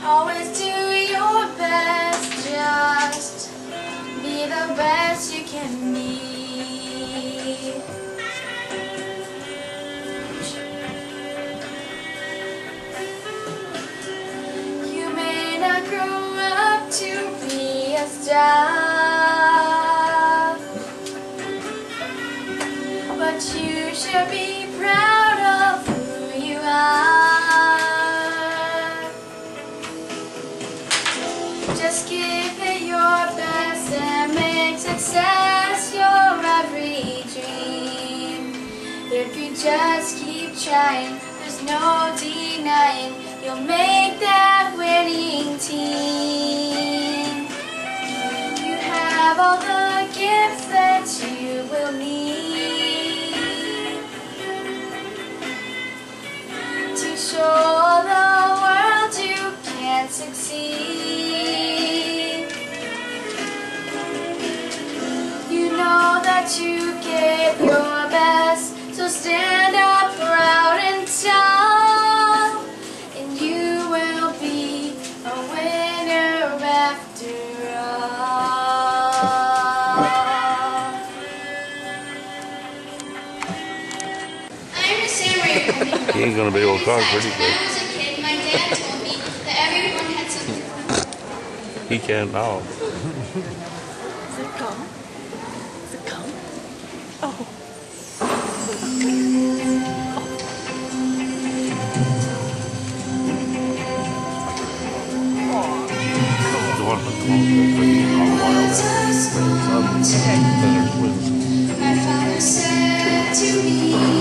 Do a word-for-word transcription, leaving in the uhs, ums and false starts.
Always do your best, just be the best you can be. You may not grow up to be a star, but you should be proud of who you are. Just give it your best and make success your every dream. If you just keep trying, there's no denying you'll make that winning team. You have all the gifts that you will need to show the world you can succeed. You know that you give your best, so stand up proud and tall, and you will be a winner after all. I understand where you're coming from. He ain't gonna be able to talk pretty When I quick. was a kid, my dad told me that everyone had something. He can't now. Is it come? Is it come? Oh. The one with the long My father said to me,